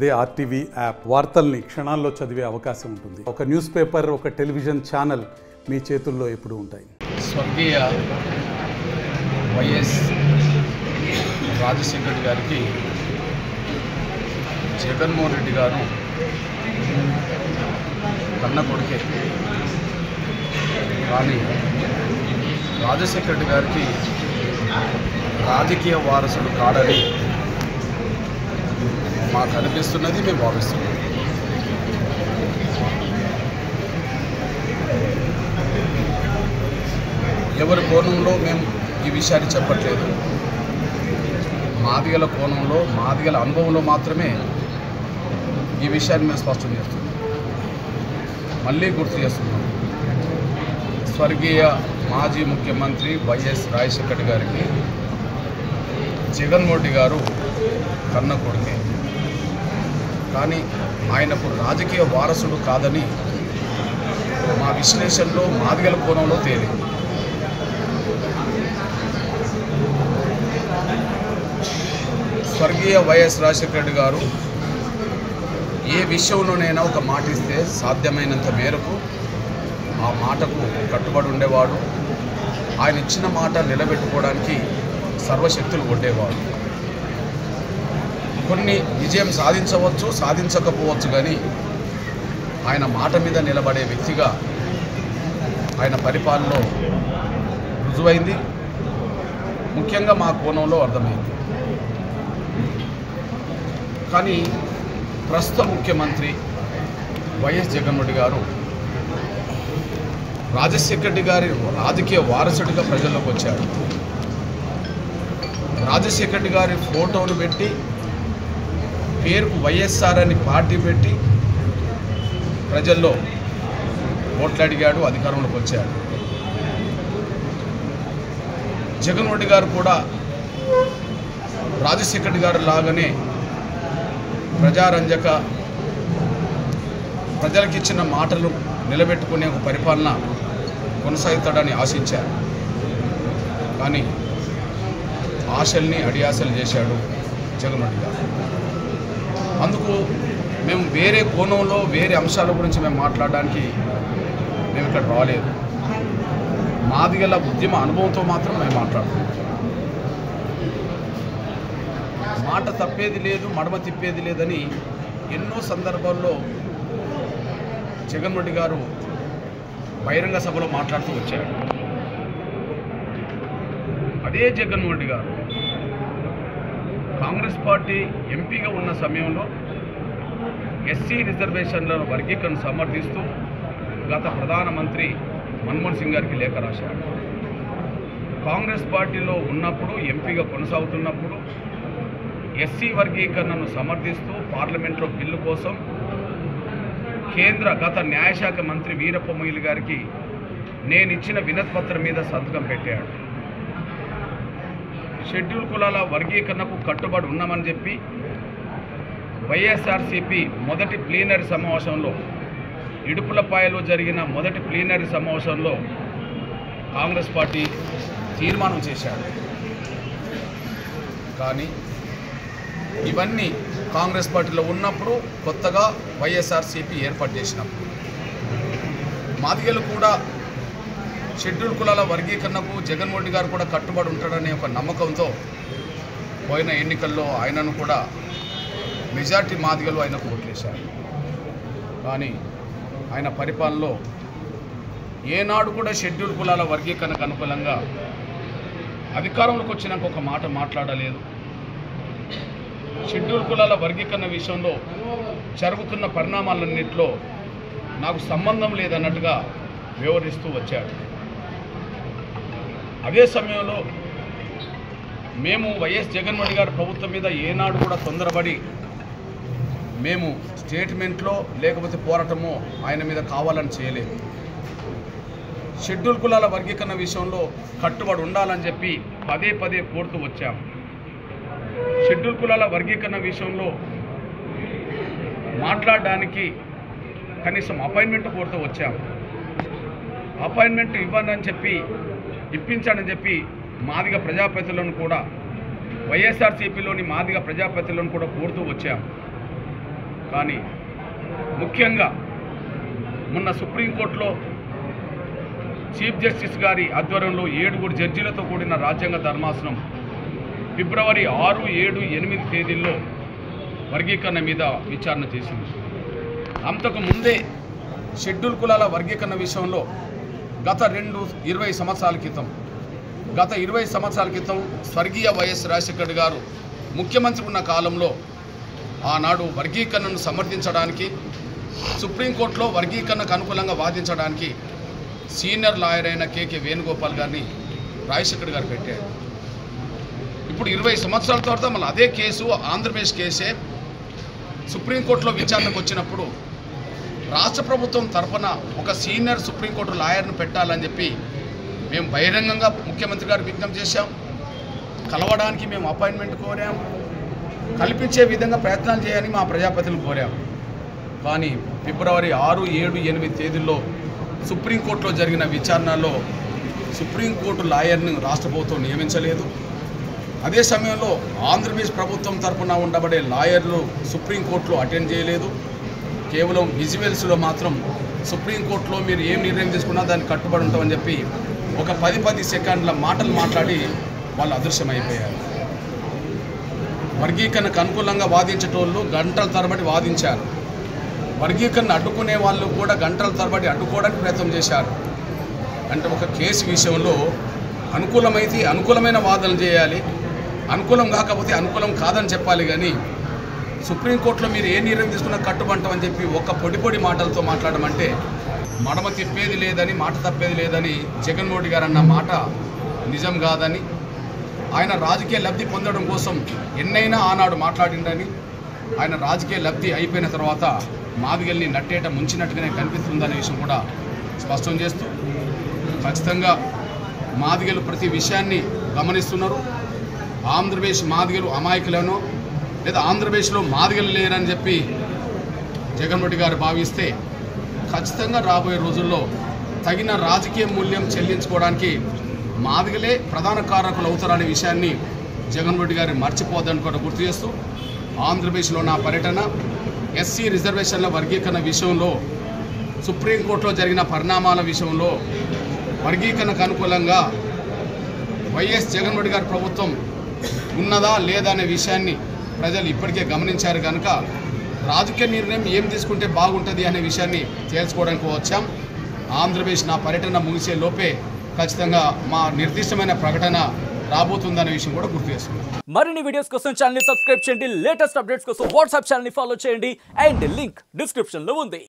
అదే RTV app వార్తల్ని క్షణాల్లో చదివే అవకాశం ఉంటుంది. ఒక న్యూస్ పేపర్, ఒక టెలివిజన్ ఛానల్ మీ చేతుల్లో ఎప్పుడూ ఉంటాయి. స్వర్గీయ వైఎస్ రాజశేఖర్ గారికి జగన్మోహన్ రెడ్డి గారు కన్న కొడుకే. కానీ రాజశేఖర్ రెడ్డి గారికి రాజకీయ వారసుడు కాడని మాకు అనిపిస్తున్నది, మేము భావిస్తున్నాం. ఎవరి కోణంలో మేము ఈ విషయాన్ని చెప్పట్లేదు. మాదిగల కోణంలో, మాదిగల అనుభవంలో మాత్రమే ఈ విషయాన్ని మేము స్పష్టం చేస్తున్నాం. మళ్ళీ గుర్తు చేస్తున్నాం, స్వర్గీయ మాజీ ముఖ్యమంత్రి వైఎస్ రాజశేఖర్ గారికి జగన్మోహన్ రెడ్డి గారు కన్న కొడుకే. కానీ ఆయనకు రాజకీయ వారసుడు కాదని మా విశ్లేషణలో మాదిగల కోణంలో తేలింది. స్వర్గీయ వైఎస్ రాజశేఖర రెడ్డి గారు ఏ విషయంలోనైనా ఒక మాట ఇస్తే సాధ్యమైనంత మేరకు ఆ మాటకు కట్టుబడి ఉండేవాడు. ఆయన ఇచ్చిన మాట నిలబెట్టుకోవడానికి సర్వశక్తులు కొట్టేవాడు. కొన్ని విజయం సాధించవచ్చు, సాధించకపోవచ్చు, కానీ ఆయన మాట మీద నిలబడే వ్యక్తిగా ఆయన పరిపాలనలో రుజువైంది. ముఖ్యంగా మా కోణంలో అర్థమైంది. కానీ ప్రస్తుత ముఖ్యమంత్రి వైఎస్ జగన్మోహన్ రెడ్డి గారు రాజశేఖర రెడ్డి గారి రాజకీయ వారసుడిగా ప్రజల్లోకి వచ్చాడు. రాజశేఖర రెడ్డి గారి ఫోటోను పెట్టి, పేరుకు వైఎస్ఆర్ అని పార్టీ పెట్టి ప్రజల్లో ఓట్లు అడిగాడు, అధికారంలోకి వచ్చాడు. జగన్మోహన్ రెడ్డి గారు కూడా రాజశేఖర రెడ్డి గారు లాగానే ప్రజారంజక, ప్రజలకు ఇచ్చిన మాటలు నిలబెట్టుకునే ఒక పరిపాలన కొనసాగుతాడని ఆశించారు. కానీ ఆశల్ని అడియాసలు చేశాడు జగన్మోహన్ రెడ్డి గారు. అందుకు మేము వేరే కోణంలో, వేరే అంశాల గురించి మేము మాట్లాడడానికి మేము ఇక్కడ రాలేదు. మాదిగల ఉద్యమ అనుభవంతో మాత్రం మేము మాట్లాడుతున్నాం. మాట తప్పేది లేదు, మడమ తిప్పేది లేదని ఎన్నో సందర్భాల్లో జగన్మోహన్ రెడ్డి గారు బహిరంగ సభలో మాట్లాడుతూ వచ్చాడు. అదే జగన్మోహన్ రెడ్డి గారు కాంగ్రెస్ పార్టీ ఎంపీగా ఉన్న సమయంలో ఎస్సీ రిజర్వేషన్ల వర్గీకరణ సమర్థిస్తూ గత ప్రధానమంత్రి మన్మోహన్ సింగ్ గారికి లేఖ రాశాడు. కాంగ్రెస్ పార్టీలో ఉన్నప్పుడు, ఎంపీగా కొనసాగుతున్నప్పుడు ఎస్సీ వర్గీకరణను సమర్థిస్తూ పార్లమెంట్లో బిల్లు కోసం కేంద్ర గత న్యాయశాఖ మంత్రి వీరప్ప మొయిలీ గారికి నేను ఇచ్చిన వినతిపత్రం మీద సంతకం పెట్టాడు. షెడ్యూల్ కులాల వర్గీకరణకు కట్టుబడి ఉన్నామని చెప్పి వైఎస్ఆర్సీపీ మొదటి ప్లీనరీ సమావేశంలో, ఇడుపులపాయలో జరిగిన మొదటి ప్లీనరీ సమావేశంలో కాంగ్రెస్ పార్టీ తీర్మానం చేశాడు. కానీ ఇవన్నీ కాంగ్రెస్ పార్టీలో ఉన్నప్పుడు, కొత్తగా వైఎస్ఆర్సీపీ ఏర్పాటు చేసినప్పుడు మాదిగలు కూడా షెడ్యూల్ కులాల వర్గీకరణకు జగన్మోహన్ రెడ్డి గారు కూడా కట్టుబడి ఉంటాడనే ఒక నమ్మకంతో పోయిన ఎన్నికల్లో ఆయనను కూడా మెజార్టీ మాదిగలు ఆయనకు ఓట్లేశారు. కానీ ఆయన పరిపాలనలో ఏనాడు కూడా షెడ్యూల్ కులాల వర్గీకరణకు అనుకూలంగా అధికారంలోకి వచ్చినాక ఒక మాట మాట్లాడలేదు. షెడ్యూల్ కులాల వర్గీకరణ విషయంలో జరుగుతున్న పరిణామాలన్నింటిలో నాకు సంబంధం లేదన్నట్టుగా వివరిస్తూ వచ్చాడు. అదే సమయంలో మేము వైఎస్ జగన్మోహన్ రెడ్డి గారి ప్రభుత్వం మీద ఏనాడు కూడా తొందరపడి మేము స్టేట్మెంట్లో లేకపోతే పోరాటమో ఆయన మీద కావాలని చేయలేదు. షెడ్యూల్ కులాల వర్గీకరణ విషయంలో కట్టుబడి ఉండాలని చెప్పి పదే పదే కోరుతూ వచ్చాము. షెడ్యూల్ కులాల వర్గీకరణ విషయంలో మాట్లాడడానికి కనీసం అపాయింట్మెంట్ కోరుతూ వచ్చాము. అపాయింట్మెంట్ ఇవ్వనని చెప్పి, ఇప్పించానని చెప్పి మాదిగ ప్రజాప్రతినిధులను కూడా, వైఎస్ఆర్సీపీలోని మాదిగ ప్రజాప్రతినిధులను కూడా కోరుతూ వచ్చాము. కానీ ముఖ్యంగా మొన్న సుప్రీంకోర్టులో చీఫ్ జస్టిస్ గారి ఆధ్వర్యంలో 7 జడ్జీలతో కూడిన రాజ్యాంగ ధర్మాసనం ఫిబ్రవరి 6, 7, 8 తేదీల్లో వర్గీకరణ మీద విచారణ చేసింది. అంతకు ముందే షెడ్యూల్ కులాల వర్గీకరణ విషయంలో గత 20 సంవత్సరాల క్రితం స్వర్గీయ వైఎస్ రాజశేఖర్ గారు ముఖ్యమంత్రి ఉన్న కాలంలో ఆనాడు వర్గీకరణను సమర్థించడానికి సుప్రీంకోర్టులో వర్గీకరణకు అనుకూలంగా వాదించడానికి సీనియర్ లాయర్ అయిన కేకే వేణుగోపాల్ గారిని రాజశేఖర్ గారు పెట్టారు. ఇప్పుడు 20 సంవత్సరాల తర్వాత మళ్ళీ అదే కేసు ఆంధ్రప్రదేశ్ కేసే సుప్రీంకోర్టులో విచారణకు వచ్చినప్పుడు రాష్ట్ర ప్రభుత్వం తరఫున ఒక సీనియర్ సుప్రీంకోర్టు లాయర్ను పెట్టాలని చెప్పి మేము బహిరంగంగా ముఖ్యమంత్రి గారు విజ్ఞప్తి చేశాం. కలవడానికి మేము అపాయింట్మెంట్ కోరాం. కల్పించే విధంగా ప్రయత్నాలు చేయాలని మా ప్రజాప్రతినిధులు కోరాం. కానీ ఫిబ్రవరి 6, 7, 8 తేదీల్లో సుప్రీంకోర్టులో జరిగిన విచారణలో సుప్రీంకోర్టు లాయర్ను రాష్ట్ర ప్రభుత్వం నియమించలేదు. అదే సమయంలో ఆంధ్రప్రదేశ్ ప్రభుత్వం తరఫున ఉండబడే లాయర్లు సుప్రీంకోర్టులో అటెండ్ చేయలేదు. కేవలం విజువల్స్లో మాత్రం సుప్రీంకోర్టులో మీరు ఏం నిర్ణయం తీసుకున్నా దాన్ని కట్టుబడి ఉంటామని చెప్పి ఒక 10 సెకండ్ల మాటలు మాట్లాడి వాళ్ళు అదృశ్యమైపోయారు. వర్గీకరణకు అనుకూలంగా వాదించేటోళ్ళు గంటల తరబడి వాదించారు. వర్గీకరణ అడ్డుకునే వాళ్ళు కూడా గంటల తరబడి అడ్డుకోవడానికి ప్రయత్నం చేశారు. అంటే ఒక కేసు విషయంలో అనుకూలమైతే అనుకూలమైన వాదనలు చేయాలి, అనుకూలం కాకపోతే అనుకూలం కాదని చెప్పాలి. కానీ సుప్రీంకోర్టులో మీరు ఏ నిర్ణయం తీసుకున్నా కట్టుబంటామని చెప్పి ఒక పొడి మాటలతో మాట్లాడమంటే మడమ తిప్పేది లేదని, మాట తప్పేది లేదని జగన్మోహన్ గారు అన్న మాట నిజం కాదని, ఆయన రాజకీయ లబ్ధి పొందడం కోసం ఎన్నైనా ఆనాడు మాట్లాడిండని, ఆయన రాజకీయ లబ్ధి అయిపోయిన తర్వాత మాదిగల్ని నట్టేట ముంచినట్టుగానే కనిపిస్తుందనే విషయం కూడా స్పష్టం చేస్తూ ఖచ్చితంగా మాదిగలు ప్రతి విషయాన్ని గమనిస్తున్నారు. ఆంధ్రప్రదేశ్ మాదిగలు అమాయకులను లేదా ఆంధ్రప్రదేశ్లో మాదిగలు లేరని చెప్పి జగన్మోహన్ గారు భావిస్తే ఖచ్చితంగా రాబోయే రోజుల్లో తగిన రాజకీయ మూల్యం చెల్లించుకోవడానికి మాదిగలే ప్రధాన కారకులు అవుతారనే విషయాన్ని జగన్మోహన్ గారు మర్చిపోద్దని కూడా గుర్తు చేస్తూ ఆంధ్రప్రదేశ్లో నా పర్యటన ఎస్సీ రిజర్వేషన్ల వర్గీకరణ విషయంలో సుప్రీంకోర్టులో జరిగిన పరిణామాల విషయంలో వర్గీకరణకు అనుకూలంగా వైఎస్ జగన్మోహన్ గారి ప్రభుత్వం ఉన్నదా లేదా అనే విషయాన్ని ప్రజలు ఇప్పటికే గమనించారు కనుక రాజకీయ నిర్ణయం ఏం తీసుకుంటే బాగుంటుంది అనే విషయాన్ని తేల్చుకోవడానికి వచ్చాం. ఆంధ్రప్రదేశ్ నా పర్యటన ముగిసే లోపే ఖచ్చితంగా మా నిర్దిష్టమైన ప్రకటన రాబోతుందనే విషయం కూడా గుర్తు చేస్తున్నాం. మరిన్ని వీడియోస్ కోసం ఛానల్ ని సబ్స్క్రైబ్ చేయండి, లేటెస్ట్ అప్డేట్స్ కోసం వాట్సాప్ ఛానల్ ని ఫాలో చేయండి అండ్ లింక్ డిస్క్రిప్షన్ లో ఉంది.